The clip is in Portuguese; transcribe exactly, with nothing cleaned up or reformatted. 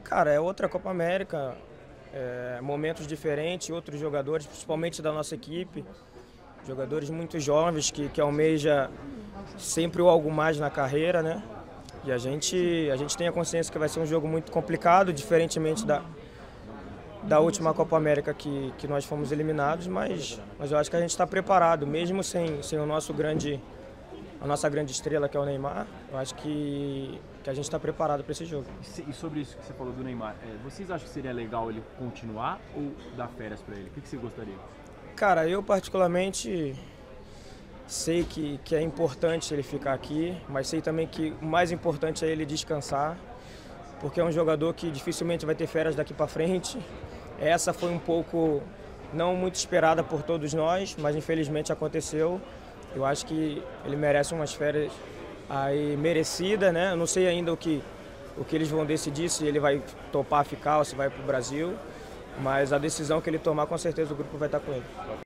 Cara, é outra Copa América, é, momentos diferentes, outros jogadores, principalmente da nossa equipe, jogadores muito jovens que, que almeja sempre o algo mais na carreira, né? E a gente, a gente tem a consciência que vai ser um jogo muito complicado, diferentemente da, da última Copa América que, que nós fomos eliminados, mas, mas eu acho que a gente está preparado, mesmo sem, sem o nosso grande, a nossa grande estrela, que é o Neymar, eu acho que, que a gente está preparado para esse jogo. E sobre isso que você falou do Neymar, vocês acham que seria legal ele continuar ou dar férias para ele? O que você gostaria? Cara, eu particularmente sei que, que é importante ele ficar aqui, mas sei também que o mais importante é ele descansar, porque é um jogador que dificilmente vai ter férias daqui para frente. Essa foi um pouco não muito esperada por todos nós, mas infelizmente aconteceu. Eu acho que ele merece umas férias aí merecidas, né? Eu não sei ainda o que, o que eles vão decidir, se ele vai topar ficar ou se vai para o Brasil, mas a decisão que ele tomar, com certeza o grupo vai estar com ele.